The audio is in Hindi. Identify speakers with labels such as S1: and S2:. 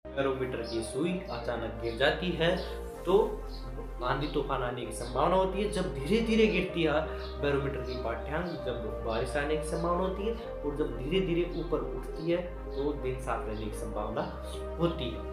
S1: बैरोमीटर की सुई अचानक गिर जाती है तो आंधी तूफान आने की संभावना होती है। जब धीरे धीरे गिरती है बैरोमीटर की पाठ्यांक, जब बारिश आने की संभावना होती है, और जब धीरे धीरे ऊपर उठती है तो दिन साफ रहने की संभावना होती है।